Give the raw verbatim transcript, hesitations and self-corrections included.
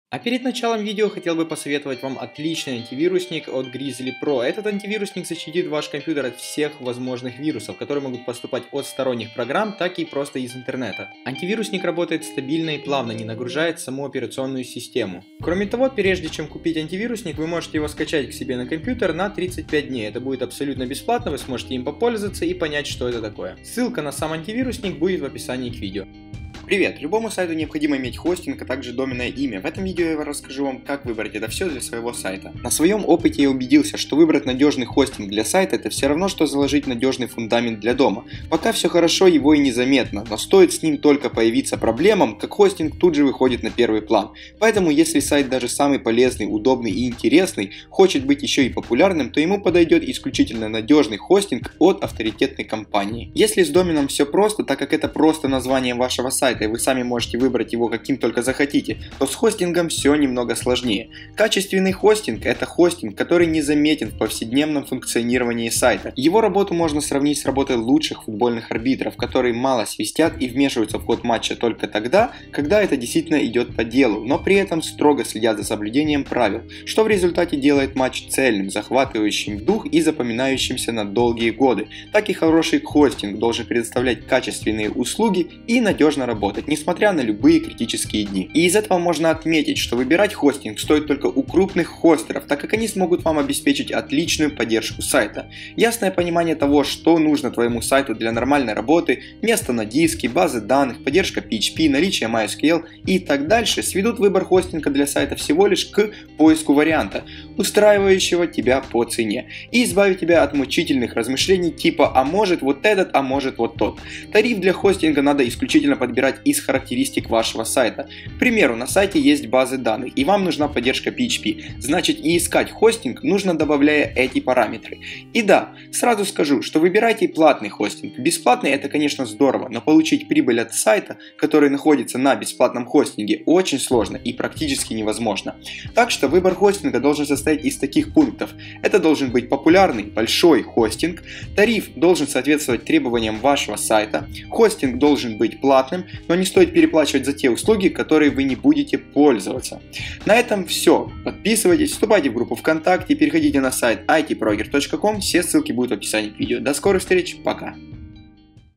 А перед началом видео хотел бы посоветовать вам отличный антивирусник от Grizzly Pro. Этот антивирусник защитит ваш компьютер от всех возможных вирусов, которые могут поступать от сторонних программ, так и просто из интернета. Антивирусник работает стабильно и плавно, не нагружает саму операционную систему. Кроме того, прежде чем купить антивирусник, вы можете его скачать к себе на компьютер на тридцать пять дней. Это будет абсолютно бесплатно, вы сможете им попользоваться и понять, что это такое. Ссылка на сам антивирусник будет в описании к видео. Привет! Любому сайту необходимо иметь хостинг, а также доменное имя. В этом видео я расскажу вам, как выбрать это все для своего сайта. На своем опыте я убедился, что выбрать надежный хостинг для сайта — это все равно, что заложить надежный фундамент для дома. Пока все хорошо, его и незаметно, но стоит с ним только появиться проблемам, как хостинг тут же выходит на первый план. Поэтому, если сайт даже самый полезный, удобный и интересный, хочет быть еще и популярным, то ему подойдет исключительно надежный хостинг от авторитетной компании. Если с доменом все просто, так как это просто название вашего сайта, и вы сами можете выбрать его каким только захотите, то с хостингом все немного сложнее. Качественный хостинг — это хостинг, который незаметен в повседневном функционировании сайта. Его работу можно сравнить с работой лучших футбольных арбитров, которые мало свистят и вмешиваются в ход матча только тогда, когда это действительно идет по делу, но при этом строго следят за соблюдением правил, что в результате делает матч цельным, захватывающим дух и запоминающимся на долгие годы. Так и хороший хостинг должен предоставлять качественные услуги и надежно работать, несмотря на любые критические дни. И из этого можно отметить, что выбирать хостинг стоит только у крупных хостеров, так как они смогут вам обеспечить отличную поддержку сайта. Ясное понимание того, что нужно твоему сайту для нормальной работы, место на диске, базы данных, поддержка пи эйч пи, наличие MySQL и так дальше, сведут выбор хостинга для сайта всего лишь к поиску варианта, устраивающего тебя по цене, и избавить тебя от мучительных размышлений типа «а может вот этот, а может вот тот». Тариф для хостинга надо исключительно подбирать из характеристик вашего сайта. К примеру, на сайте есть базы данных, и вам нужна поддержка пи эйч пи, значит и искать хостинг нужно, добавляя эти параметры. И да, сразу скажу, что выбирайте платный хостинг. Бесплатный — это, конечно, здорово, но получить прибыль от сайта, который находится на бесплатном хостинге, очень сложно и практически невозможно. Так что выбор хостинга должен состоять из таких пунктов. Это должен быть популярный, большой хостинг, тариф должен соответствовать требованиям вашего сайта, хостинг должен быть платным, но не стоит переплачивать за те услуги, которые вы не будете пользоваться. На этом все. Подписывайтесь, вступайте в группу ВКонтакте, переходите на сайт ай ти прогер точка ком, все ссылки будут в описании к видео. До скорых встреч, пока!